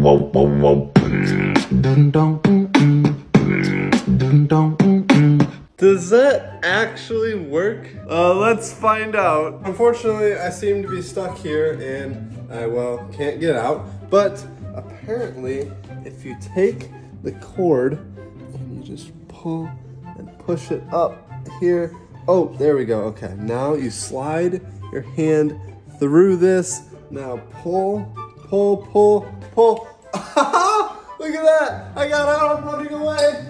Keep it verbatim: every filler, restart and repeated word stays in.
Does that actually work? Uh, let's find out. Unfortunately, I seem to be stuck here and I, well, can't get out. But apparently, if you take the cord and you just pull and push it up here. Oh, there we go. Okay, now you slide your hand through this. Now pull, pull, pull, pull. Look at that. I got out. I'm running away.